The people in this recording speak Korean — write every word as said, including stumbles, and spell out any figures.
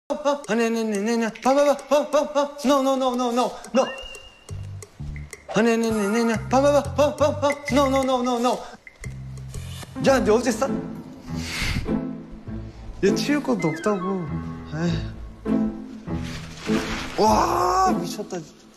아니 아니 아니 아니 봐봐봐 봐봐봐 no no no no no no 아니 아니 아니 아니 봐봐봐 봐봐봐 no no no no no 야, 너 어제 싸... 얘 치울 것도 없다고. 에이. 와, 미쳤다 진짜.